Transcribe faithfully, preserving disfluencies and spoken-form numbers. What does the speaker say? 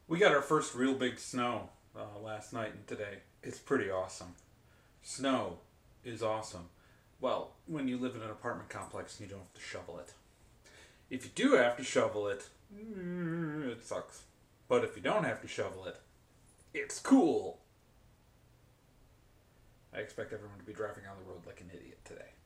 We got our first real big snow uh, last night and today. It's pretty awesome. Snow is awesome. Well, when you live in an apartment complex and you don't have to shovel it. If you do have to shovel it, mm, it sucks. But if you don't have to shovel it, it's cool. I expect everyone to be driving on the road like an idiot today.